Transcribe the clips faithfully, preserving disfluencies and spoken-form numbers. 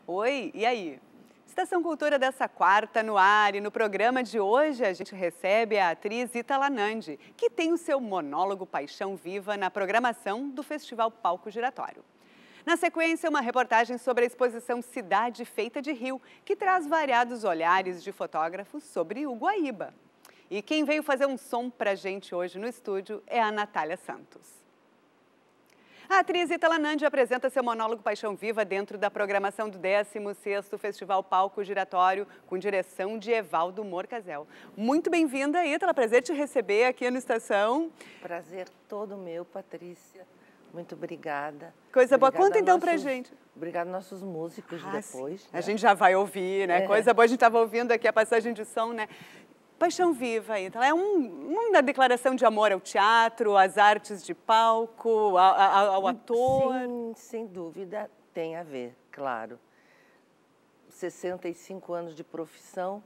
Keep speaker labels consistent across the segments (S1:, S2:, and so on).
S1: Oi, e aí? Estação Cultura dessa quarta no ar, e no programa de hoje a gente recebe a atriz Ítala Nandi, que tem o seu monólogo Paixão Viva na programação do Festival Palco Giratório. Na sequência, uma reportagem sobre a exposição Cidade Feita de Rio, que traz variados olhares de fotógrafos sobre o Guaíba. E quem veio fazer um som pra gente hoje no estúdio é a Natália Santos. A atriz Ítala Nandi apresenta seu monólogo Paixão Viva dentro da programação do décimo sexto Festival Palco Giratório, com direção de Evaldo Morcazel. Muito bem-vinda, Ítala, prazer te receber aqui no Estação.
S2: Prazer todo meu, Patrícia. Muito obrigada.
S1: Coisa boa.
S2: Obrigada
S1: Conta então
S2: nossos,
S1: pra gente.
S2: Obrigada aos nossos músicos ah, depois.
S1: Né?
S2: A
S1: gente já vai ouvir, né? É. Coisa boa, a gente estava ouvindo aqui a passagem de som, né? Paixão Viva, Ítala, é um, uma declaração de amor ao teatro, às artes de palco, ao, ao, ao ator.
S2: Sim, sem dúvida, tem a ver, claro. sessenta e cinco anos de profissão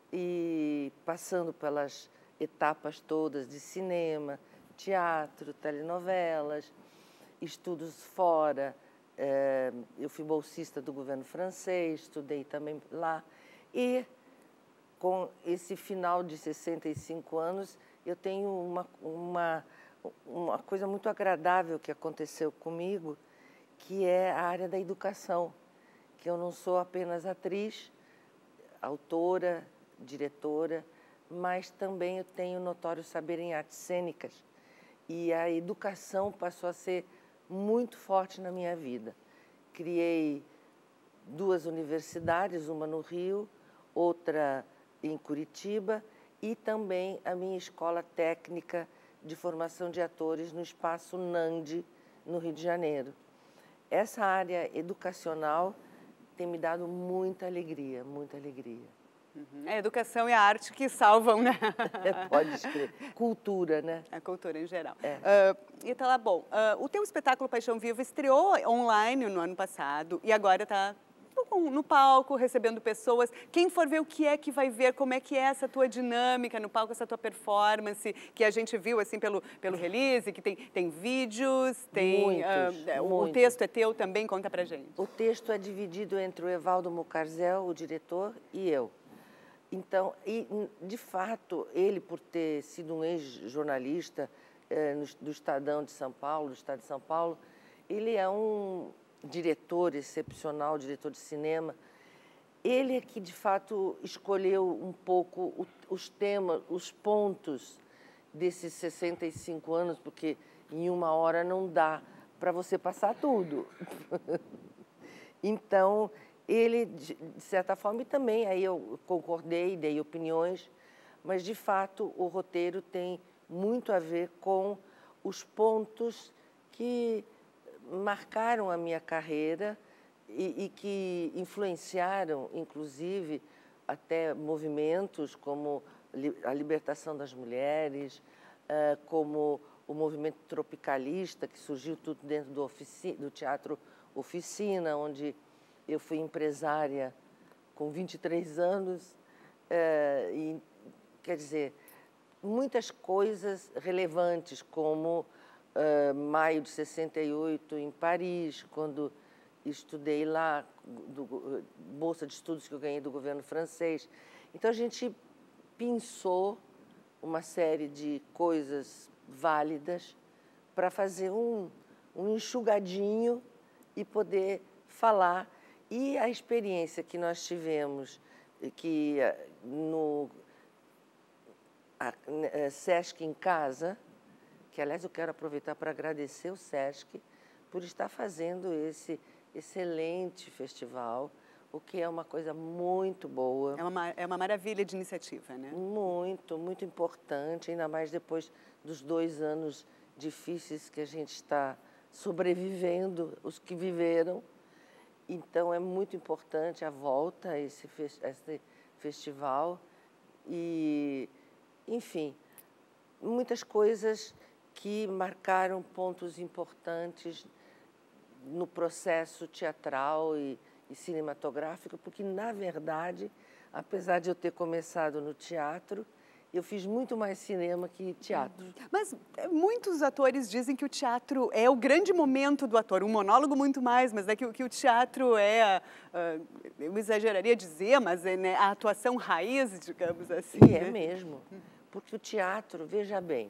S2: e passando pelas etapas todas de cinema, teatro, telenovelas, estudos fora. É, eu fui bolsista do governo francês, estudei também lá. E com esse final de sessenta e cinco anos, eu tenho uma, uma, uma coisa muito agradável que aconteceu comigo, que é a área da educação, que eu não sou apenas atriz, autora, diretora, mas também eu tenho notório saber em artes cênicas. E a educação passou a ser muito forte na minha vida. Criei duas universidades, uma no Rio, outra em Curitiba, e também a minha escola técnica de formação de atores no Espaço Nandi, no Rio de Janeiro. Essa área educacional tem me dado muita alegria, muita alegria.
S1: Uhum. É a educação e a arte que salvam, né?
S2: Pode escrever. Cultura, né?
S1: A cultura em geral.
S2: É.
S1: Uh, Ítala, bom, uh, o teu espetáculo Paixão Viva estreou online no ano passado e agora está no palco, recebendo pessoas. Quem for ver o que é que vai ver, como é que é essa tua dinâmica no palco, essa tua performance, que a gente viu assim pelo, pelo release, que tem, tem vídeos, tem...
S2: Muitos,
S1: uh, o
S2: muitos.
S1: texto é teu também, conta pra gente.
S2: O texto é dividido entre o Evaldo Morcazel, o diretor, e eu. Então, e, de fato, ele, por ter sido um ex-jornalista eh, do Estadão de São Paulo, do Estado de São Paulo, ele é um diretor excepcional, diretor de cinema. Ele é que, de fato, escolheu um pouco os temas, os pontos desses sessenta e cinco anos, porque em uma hora não dá para você passar tudo. Então, ele, de certa forma, e também aí eu concordei, dei opiniões, mas, de fato, o roteiro tem muito a ver com os pontos que marcaram a minha carreira e, e que influenciaram, inclusive, até movimentos como a libertação das mulheres, como o movimento tropicalista, que surgiu tudo dentro do, ofici do Teatro Oficina, onde eu fui empresária com vinte e três anos. E, quer dizer, muitas coisas relevantes, como Uh, maio de sessenta e oito, em Paris, quando estudei lá, do, bolsa de estudos que eu ganhei do governo francês. Então, a gente pensou uma série de coisas válidas para fazer um, um enxugadinho e poder falar. E a experiência que nós tivemos, que no a, a Sesc em Casa, que, aliás, eu quero aproveitar para agradecer o Sesc por estar fazendo esse excelente festival, o que é uma coisa muito boa.
S1: É uma, é uma maravilha de iniciativa, né?
S2: Muito, muito importante, ainda mais depois dos dois anos difíceis que a gente está sobrevivendo, os que viveram. Então, é muito importante a volta a esse, esse festival e, enfim, muitas coisas que marcaram pontos importantes no processo teatral e, e cinematográfico, porque, na verdade, apesar de eu ter começado no teatro, eu fiz muito mais cinema que teatro.
S1: Mas muitos atores dizem que o teatro é o grande momento do ator, um monólogo muito mais, mas é que, que o teatro é, uh, eu exageraria dizer, mas é, né, a atuação raiz, digamos assim.
S2: E
S1: né?
S2: é mesmo, porque o teatro, veja bem,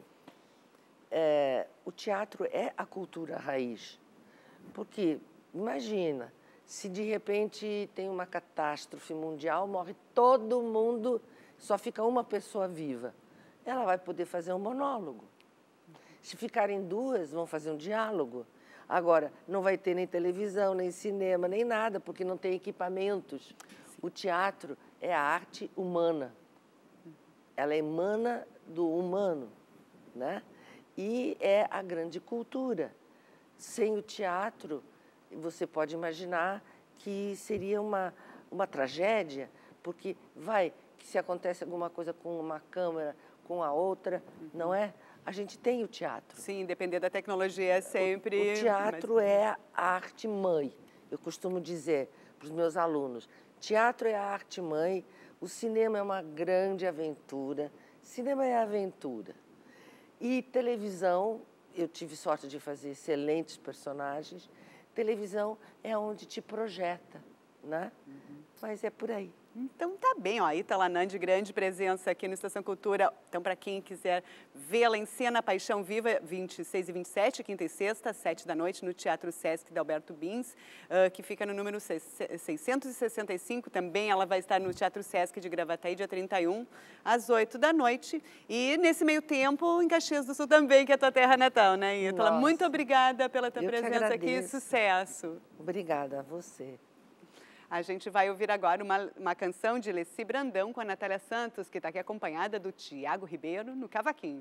S2: é, o teatro é a cultura raiz. Porque, imagina, se de repente tem uma catástrofe mundial, morre todo mundo, só fica uma pessoa viva. Ela vai poder fazer um monólogo. Se ficarem duas, vão fazer um diálogo. Agora, não vai ter nem televisão, nem cinema, nem nada, porque não tem equipamentos. O teatro é a arte humana. Ela emana do humano, né? E é a grande cultura. Sem o teatro, você pode imaginar que seria uma, uma tragédia, porque vai, que se acontece alguma coisa com uma câmera, com a outra, uhum. não é? A gente tem o teatro.
S1: Sim, depender da tecnologia é sempre...
S2: O, o teatro mas... é a arte-mãe, eu costumo dizer para os meus alunos. Teatro é a arte-mãe, o cinema é uma grande aventura, cinema é aventura. E televisão... Eu tive sorte de fazer excelentes personagens. Televisão é onde te projeta, né? Uhum. Mas é por aí.
S1: Então tá bem, ó, a Ita Lanandi, grande presença aqui no Estação Cultura. Então, para quem quiser vê-la em cena, Paixão Viva, vinte e seis e vinte e sete, quinta e sexta, sete da noite, no Teatro Sesc da Alberto Bins, uh, que fica no número seiscentos e sessenta e cinco. Também ela vai estar no Teatro Sesc de Gravataí, dia trinta e um, às oito da noite. E nesse meio tempo, em Caxias do Sul também, que é a tua terra natal, né, Ita? Muito obrigada pela tua
S2: Eu
S1: presença aqui. Sucesso.
S2: Obrigada a você.
S1: A gente vai ouvir agora uma, uma canção de Leci Brandão com a Natália Santos, que está aqui acompanhada do Tiago Ribeiro no cavaquinho.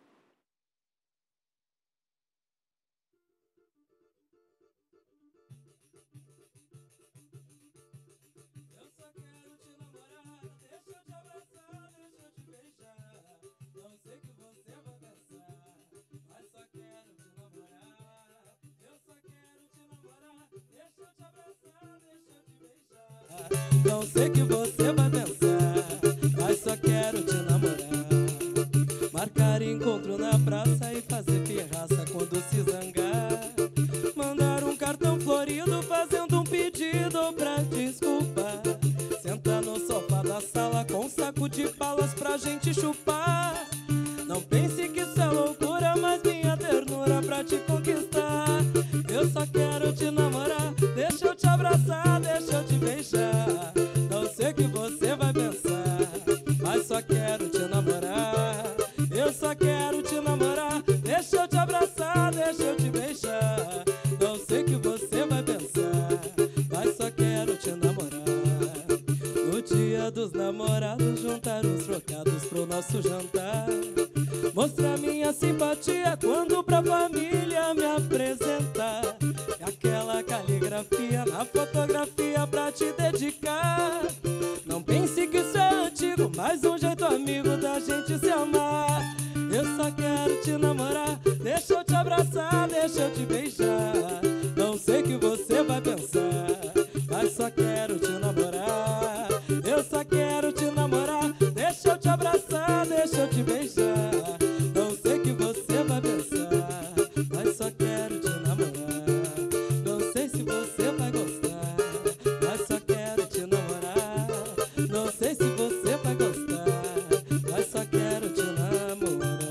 S3: Eu só quero te namorar, deixa eu te abraçar, deixa eu te beijar. Não sei que você vai pensar, mas só quero te namorar. Eu só quero te namorar, deixa eu te abraçar, deixa eu te beijar. Não sei que você vai pensar, mas só quero te namorar. Marcar encontro na praça e fazer pirraça quando se zangar. Mandar um cartão florido fazendo um pedido pra desculpar. Sentar no sofá da sala com um saco de balas pra gente chupar. Não pense que isso é loucura, mas minha ternura pra te conquistar. Eu só quero te namorar, deixa eu te abraçar, deixa eu te beijar. Não sei o que você vai pensar, mas só quero te namorar. Eu só quero te namorar, deixa eu te abraçar, deixa eu te beijar. Não sei o que você vai pensar, mas só quero te namorar. No dia dos namorados, juntar os trocados pro nosso jantar. Mostrar minha simpatia quando pra família me apresentar. Aquela caligrafia na fotografia pra te dedicar. Não pense que isso é antigo, mas um jeito amigo da gente se amar. Eu só quero te namorar, deixa eu te abraçar, deixa eu te beijar. Não sei o que você vai pensar, mas só quero te namorar. Eu só quero te namorar, deixa eu te abraçar, deixa eu te beijar. Não sei o que você vai pensar, mas só quero te namorar. Não sei se você vai gostar, mas só quero te namorar. Não sei se você vai gostar, mas só quero te namorar.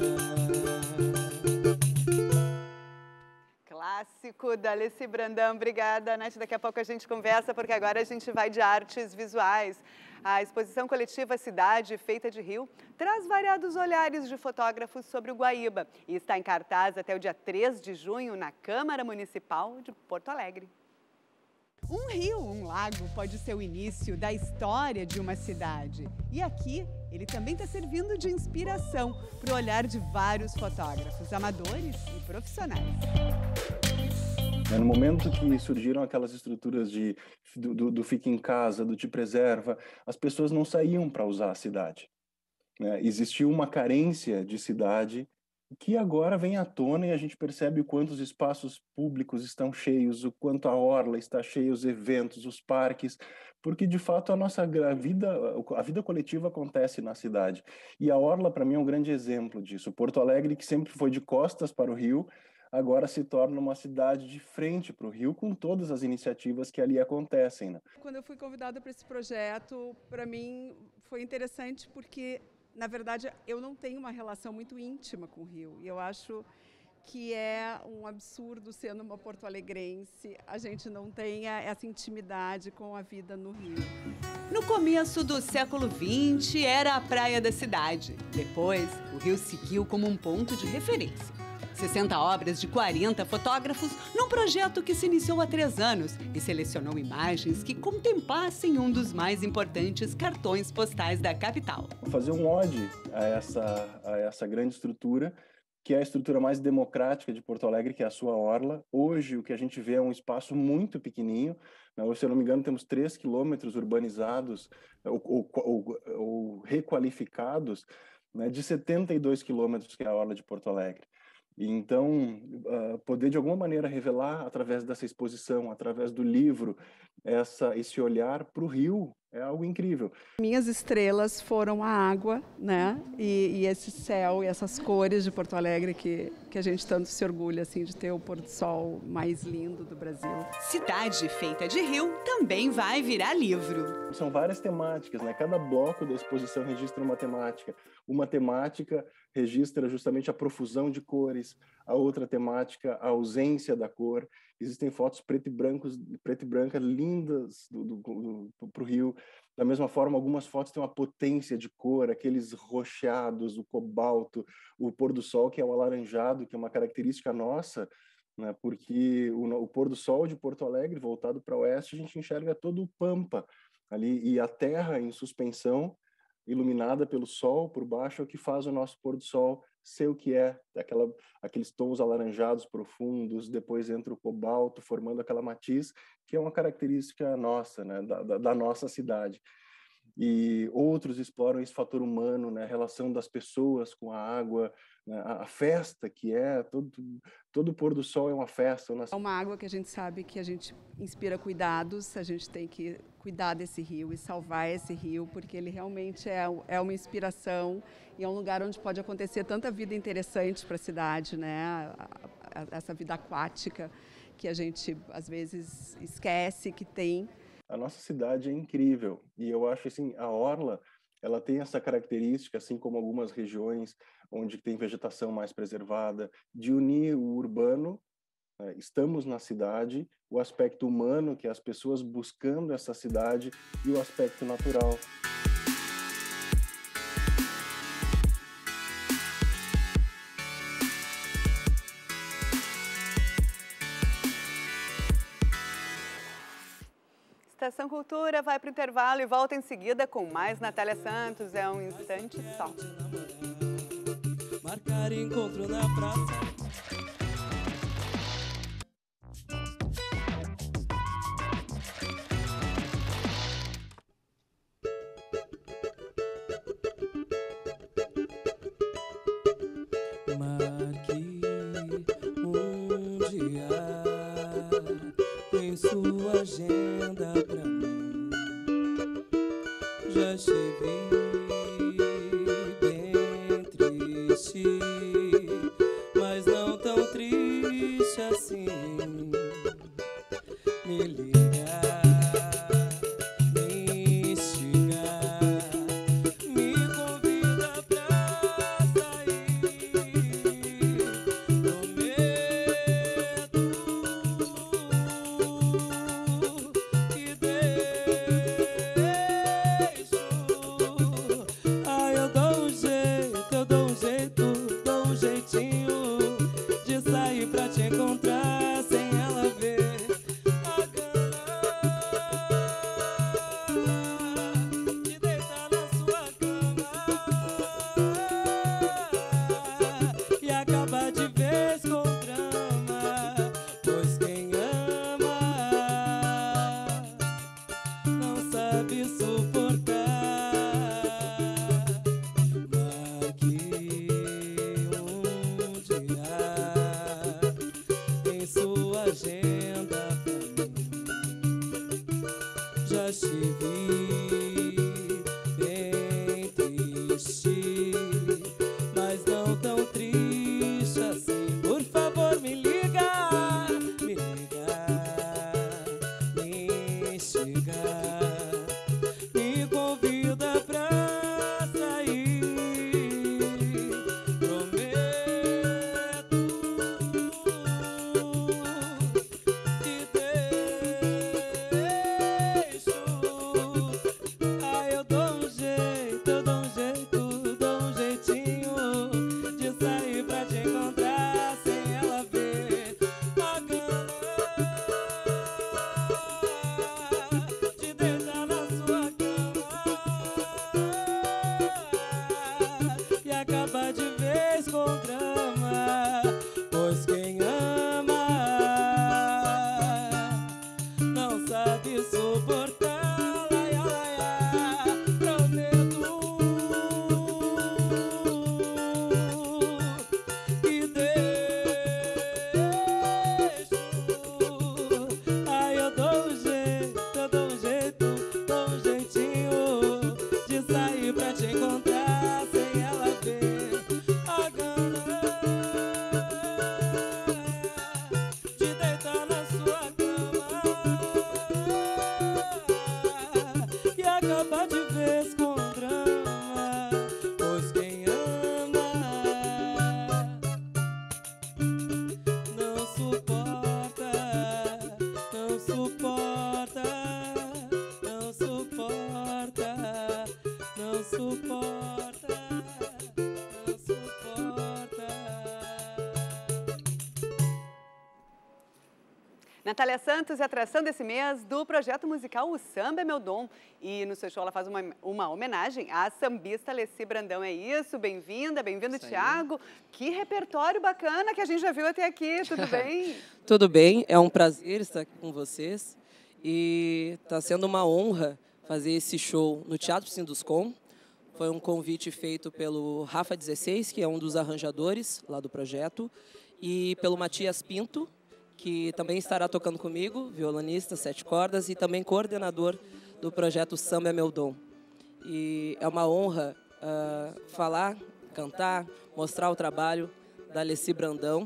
S1: Clássico da Leci Brandão. Obrigada, Nath. Daqui a pouco a gente conversa, porque agora a gente vai de artes visuais. A exposição coletiva Cidade Feita de Rio traz variados olhares de fotógrafos sobre o Guaíba e está em cartaz até o dia três de junho na Câmara Municipal de Porto Alegre. Um rio, um lago, pode ser o início da história de uma cidade. E aqui, ele também está servindo de inspiração para o olhar de vários fotógrafos, amadores e profissionais.
S4: No momento que surgiram aquelas estruturas de, do, do, do fica em casa, do te preserva, as pessoas não saíam para usar a cidade. Né? Existiu uma carência de cidade que agora vem à tona e a gente percebe o quanto os espaços públicos estão cheios, o quanto a orla está cheia, os eventos, os parques, porque de fato a nossa a vida, a vida coletiva acontece na cidade. E a orla para mim é um grande exemplo disso. Porto Alegre, que sempre foi de costas para o rio, agora se torna uma cidade de frente para o rio, com todas as iniciativas que ali acontecem, né?
S5: Quando eu fui convidada para esse projeto, para mim foi interessante porque, na verdade, eu não tenho uma relação muito íntima com o Rio. E eu acho que é um absurdo, sendo uma porto-alegrense, a gente não tenha essa intimidade com a vida no Rio.
S1: No começo do século vinte, era a praia da cidade. Depois, o Rio seguiu como um ponto de referência. sessenta obras de quarenta fotógrafos num projeto que se iniciou há três anos e selecionou imagens que contemplassem um dos mais importantes cartões postais da capital.
S4: Fazer um ode a essa, a essa grande estrutura, que é a estrutura mais democrática de Porto Alegre, que é a sua orla. Hoje, o que a gente vê é um espaço muito pequenininho. Se eu não me engano, temos três quilômetros urbanizados ou, ou, ou, ou requalificados, né, de setenta e dois quilômetros, que é a orla de Porto Alegre. Então, uh, poder de alguma maneira revelar através dessa exposição, através do livro, essa, esse olhar para o rio é algo incrível.
S5: Minhas estrelas foram a água, né? E, e esse céu e essas cores de Porto Alegre que, que a gente tanto se orgulha assim, de ter o pôr do sol mais lindo do Brasil.
S1: Cidade Feita de Rio também vai virar livro.
S4: São várias temáticas, né? Cada bloco da exposição registra uma temática. Uma temática registra justamente a profusão de cores, a outra temática, a ausência da cor. Existem fotos preto e, brancos, preto e branca lindas para o Rio. Da mesma forma, algumas fotos têm uma potência de cor, aqueles roxados, o cobalto, o pôr do sol, que é o alaranjado, que é uma característica nossa, né? Porque o, o pôr do sol de Porto Alegre, voltado para o oeste, a gente enxerga todo o pampa ali, e a terra em suspensão, iluminada pelo sol por baixo, é o que faz o nosso pôr do sol ser o que é, aquela, aqueles tons alaranjados profundos, depois entra o cobalto, formando aquela matiz, que é uma característica nossa, né, da, da, da nossa cidade. E outros exploram esse fator humano, né, a relação das pessoas com a água, né, a, a festa que é, todo, todo pôr do sol é uma festa.
S5: É uma água que a gente sabe que a gente inspira cuidados, a gente tem que cuidar desse rio e salvar esse rio, porque ele realmente é, é uma inspiração e é um lugar onde pode acontecer tanta vida interessante para a cidade, né? A, a, essa vida aquática que a gente às vezes esquece que tem.
S4: A nossa cidade é incrível e eu acho assim, a orla, ela tem essa característica, assim como algumas regiões onde tem vegetação mais preservada, de unir o urbano, né, estamos na cidade, o aspecto humano, que é as pessoas buscando essa cidade, e o aspecto natural.
S1: Estação Cultura vai para o intervalo e volta em seguida com mais Natália Santos. É um instante só.
S3: Marcar encontro na praça. Marque um dia em sua agenda pra mim. Já estive bem triste, mas não tão triste assim. Me ligar, me instigar, me convida pra sair. Prometo que deixo. Ah, eu dou um jeito, eu dou um jeito,
S1: Natália Santos é atração desse mês do projeto musical O Samba é Meu Dom. E no seu show ela faz uma, uma homenagem à sambista Alessi Brandão. É isso, bem-vinda, bem-vindo, Thiago. Que repertório bacana que a gente já viu até aqui, tudo bem?
S6: Tudo bem, é um prazer estar aqui com vocês. E está sendo uma honra fazer esse show no Teatro Sinduscom. Foi um convite feito pelo Rafa dezesseis, que é um dos arranjadores lá do projeto, e pelo Matias Pinto, que também estará tocando comigo, violonista, sete cordas, e também coordenador do projeto Samba é Meu Dom. E é uma honra uh, falar, cantar, mostrar o trabalho da Alessi Brandão,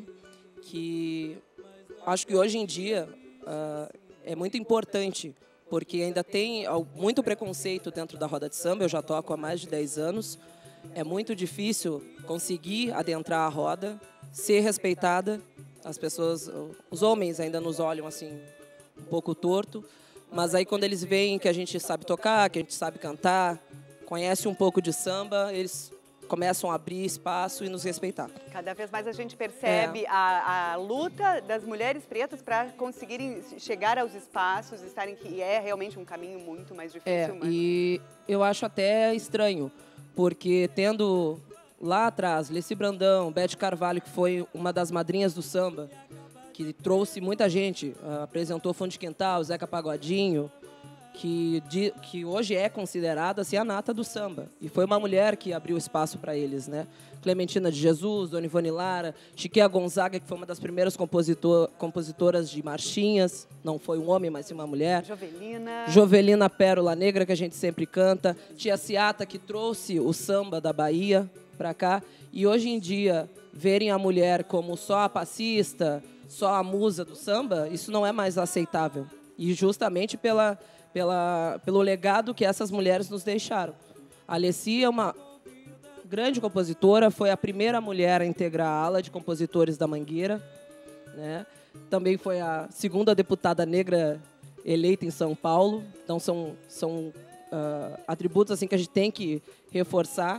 S6: que acho que hoje em dia uh, é muito importante, porque ainda tem muito preconceito dentro da roda de samba. Eu já toco há mais de dez anos. É muito difícil conseguir adentrar a roda, ser respeitada. As pessoas, os homens ainda nos olham assim um pouco torto, mas aí quando eles veem que a gente sabe tocar, que a gente sabe cantar, conhece um pouco de samba, eles começam a abrir espaço e nos respeitar.
S1: Cada vez mais a gente percebe é. a, a luta das mulheres pretas para conseguirem chegar aos espaços, estarem que é realmente um caminho muito mais difícil.
S6: É,
S1: mas...
S6: e eu acho até estranho, porque tendo lá atrás Alessi Brandão, Bete Carvalho, que foi uma das madrinhas do samba, que trouxe muita gente, uh, apresentou Fundo de Quintal, Zeca Pagodinho, que, de, que hoje é considerada assim, a nata do samba. E foi uma mulher que abriu espaço para eles, né? Clementina de Jesus, Dona Ivone Lara, Chiquinha Gonzaga, que foi uma das primeiras compositor, compositoras de marchinhas, não foi um homem, mas sim uma mulher.
S1: Jovelina.
S6: Jovelina Pérola Negra, que a gente sempre canta. Tia Ciata, que trouxe o samba da Bahia para cá. E hoje em dia, verem a mulher como só a passista, só a musa do samba, isso não é mais aceitável. E justamente pela, pela, pelo legado que essas mulheres nos deixaram. A Alessi é uma grande compositora, foi a primeira mulher a integrar a ala de compositores da Mangueira, né? Também foi a segunda deputada negra eleita em São Paulo. Então são, são uh, atributos assim, que a gente tem que reforçar.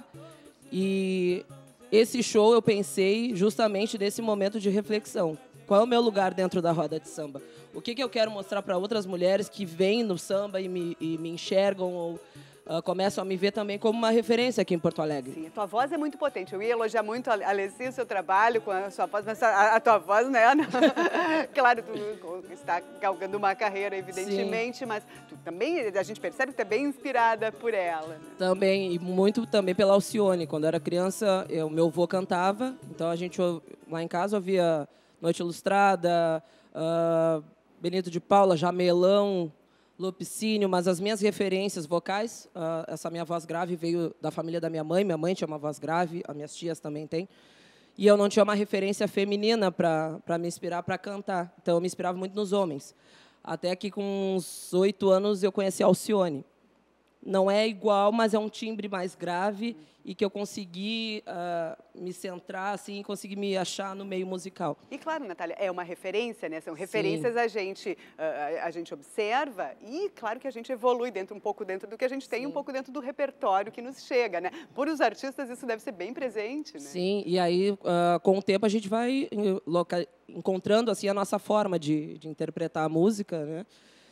S6: E esse show eu pensei justamente nesse momento de reflexão. Qual é o meu lugar dentro da roda de samba? O que, que eu quero mostrar para outras mulheres que vêm no samba e me, e me enxergam ou uh, começam a me ver também como uma referência aqui em Porto Alegre?
S1: Sim, a tua voz é muito potente. Eu ia elogiar muito a Alessi, o seu trabalho com a sua voz, mas a, a tua voz, né? Claro, tu está galgando uma carreira, evidentemente, sim, mas tu também, a gente percebe que tu é bem inspirada por ela. Né?
S6: Também, e muito também pela Alcione. Quando eu era criança, o meu avô cantava, então a gente lá em casa ouvia Noite Ilustrada, uh, Benito de Paula, Jamelão, Lupicínio, mas as minhas referências vocais, uh, essa minha voz grave veio da família da minha mãe, minha mãe tinha uma voz grave, as minhas tias também têm, e eu não tinha uma referência feminina para me inspirar para cantar, então eu me inspirava muito nos homens. Até que com uns oito anos eu conheci a Alcione. Não é igual, mas é um timbre mais grave e que eu consegui uh, me centrar, assim, consegui me achar no meio musical.
S1: E claro, Natália, é uma referência, né? São referências. Sim. a gente uh, a gente observa e claro que a gente evolui dentro um pouco dentro do que a gente tem, sim, um pouco dentro do repertório que nos chega, né? Por os artistas isso deve ser bem presente, né?
S6: Sim, e aí uh, com o tempo a gente vai loca encontrando assim a nossa forma de, de interpretar a música, né?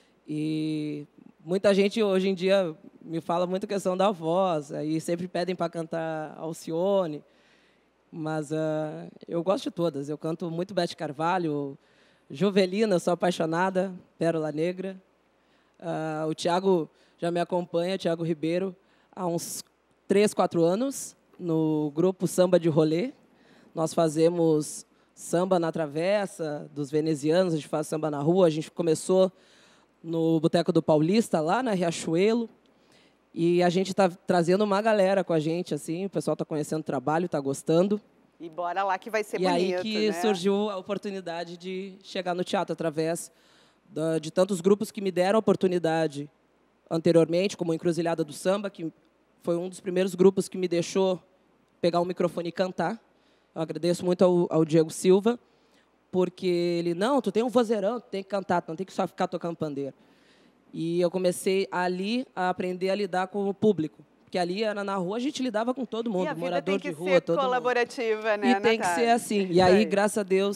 S6: E muita gente hoje em dia me fala muito a questão da voz, aí sempre pedem para cantar Alcione, mas uh, eu gosto de todas. Eu canto muito Bete Carvalho, Jovelina, sou apaixonada, Pérola Negra. Uh, o Thiago já me acompanha, Thiago Ribeiro, há uns três, quatro anos, no grupo Samba de Rolê. Nós fazemos samba na travessa dos venezianos, a gente faz samba na rua, a gente começou no Boteco do Paulista, lá na Riachuelo. E a gente está trazendo uma galera com a gente, assim, o pessoal está conhecendo o trabalho, está gostando.
S1: E bora lá que vai ser
S6: e
S1: bonito,
S6: E aí que
S1: né?
S6: surgiu a oportunidade de chegar no teatro, através da, de tantos grupos que me deram a oportunidade anteriormente, como Encruzilhada do Samba, que foi um dos primeiros grupos que me deixou pegar o microfone e cantar. Eu agradeço muito ao, ao Diego Silva, porque ele, não, tu tem um vozeirão, tu tem que cantar, tu não tem que só ficar tocando pandeiro. E eu comecei ali a aprender a lidar com o público. Porque ali era na rua, a gente lidava com todo mundo,
S1: e a vida
S6: morador
S1: tem que
S6: de rua,
S1: ser
S6: todo
S1: colaborativa,
S6: mundo.
S1: né,
S6: E tem
S1: Natália?
S6: que ser assim. E aí, graças a Deus,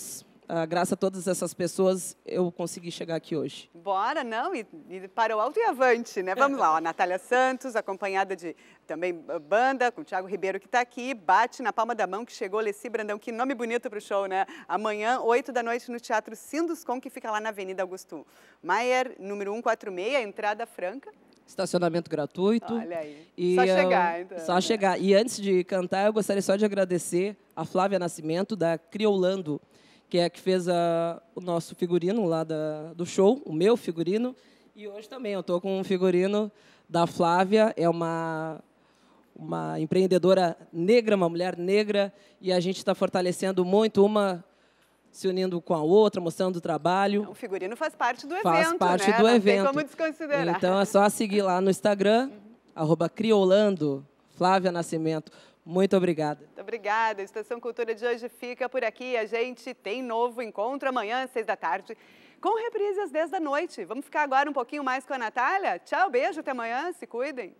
S6: ah, graças a todas essas pessoas, eu consegui chegar aqui hoje.
S1: Bora, não, e, e para o alto e avante, né? Vamos lá, ó, Natália Santos, acompanhada de também banda, com o Thiago Ribeiro que está aqui, bate na palma da mão que chegou, Leci Brandão, que nome bonito para o show, né? Amanhã, oito da noite, no Teatro Sinduscom, que fica lá na Avenida Augusto Maier, número cento e quarenta e seis, entrada franca.
S6: Estacionamento gratuito.
S1: Olha aí,
S6: e,
S1: só chegar, então.
S6: Só
S1: né?
S6: chegar. E antes de cantar, eu gostaria só de agradecer a Flávia Nascimento, da Criolando, que é a que fez a, o nosso figurino lá da, do show, o meu figurino. E hoje também eu estou com um figurino da Flávia, é uma, uma empreendedora negra, uma mulher negra, e a gente está fortalecendo muito uma, se unindo com a outra, mostrando o trabalho.
S1: O figurino faz parte do evento,
S6: Faz parte
S1: né?
S6: do
S1: Não
S6: evento.
S1: tem como desconsiderar.
S6: Então é só seguir lá no Instagram, uhum. arroba Criolando, Flávia Nascimento. Muito obrigada.
S1: Muito obrigada. A Estação Cultura de hoje fica por aqui. A gente tem novo encontro amanhã, às seis da tarde, com reprise às dez da noite. Vamos ficar agora um pouquinho mais com a Natália? Tchau, beijo, até amanhã. Se cuidem.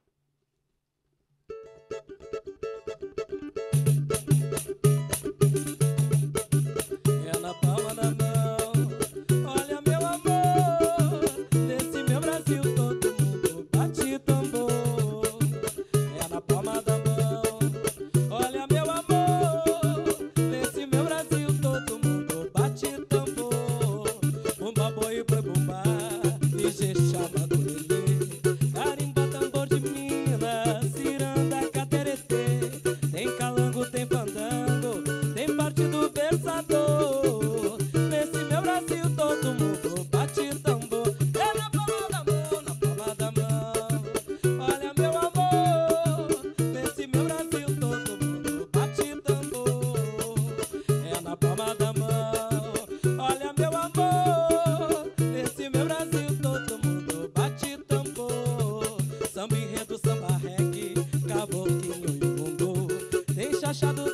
S3: É na palma da mão, olha meu amor, nesse meu Brasil todo mundo bate tambor. É na palma da mão, olha meu amor, nesse meu Brasil todo mundo bate tambor. Bumba boi boi bumba, e chama culelê, carimba tambor de Minas, ciranda cateretê, tem calango, tem fandango, tem parte do berçador. Nesse meu Brasil todo mundo bate tambor. É na palma da mão, na palma da mão, olha meu amor, nesse meu Brasil todo mundo bate tambor. É na palma da mão, olha meu amor, nesse meu Brasil todo mundo bate tambor. Samba enredo, samba reggae, caboclinho e bumbum, tem chachado